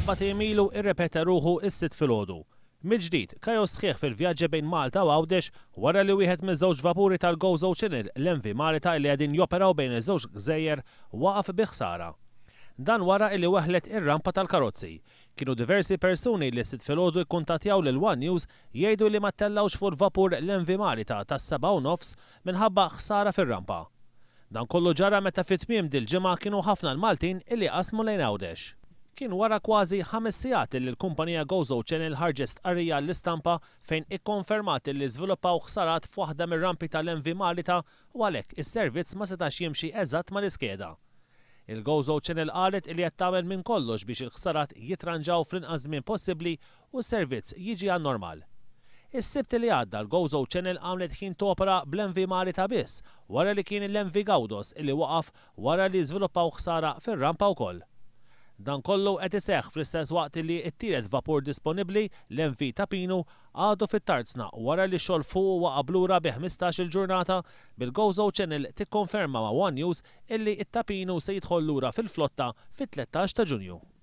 4 ilu irrepeta ruħu is-sitt filgħodu. Mill-ġdid, kajos sħiħ fil-vjaġġi bejn Malta u Għawdex wara li wieħed miż-żewġ vapuri tal-Gozo Channel l-MV Marita li qegħdin joperaw bejn iż-żewġ gżejjer waqaf bi ħsara. Dan wara li weħlet ir-rampa tal-karozzi. Kienu diversi persuni li sitt filgħodu jkuntattjaw lil One News jgħidu li ma ttellawx fuq vapur l-MV Marita tas-7:30 minħabba ħsara fir-rampa. Dan kollu ġara meta fit-tmiem dil-ġimgħa kienu ħafna l-Maltin illi qasmu lejn Għawdex. Kien wara kważi 5 sigħat li l-kumpanija Gozo Channel ħarġet stqarrija l-istampa fejn ikkonfermat li żviluppaw ħsarat f'waħda mir-rampi tal-MV Marita u għalhekk is-servizz ma setax jimxi eżatt mal-iskeda. Il-Gozo Channel qalet li qed tagħmel minn kollox biex il-ħsarat jitranġaw fl-inqas żmien possibbli u s-servizz jiġi għan-normal. Is-sibt li għadda l-Gozo Channel għamlet ħin topera bl-MV Marita biss wara li kien l-MV Gawdos illi waqaf wara li żviluppaw ħsara fir-rampa wkoll. Dan kollu qed iseħħ fl-istess waqt li t-tielet vapur disponibbli l-MV Tapinu għadu fit-tarzna wara li xogħol fuq waqa' blura bi 15-il ġurnata bil-Gozo Channel tikkonferma ma' One News illi t-Tapinu se jidħol lura fil-flotta fit-13 ta' Ġunju.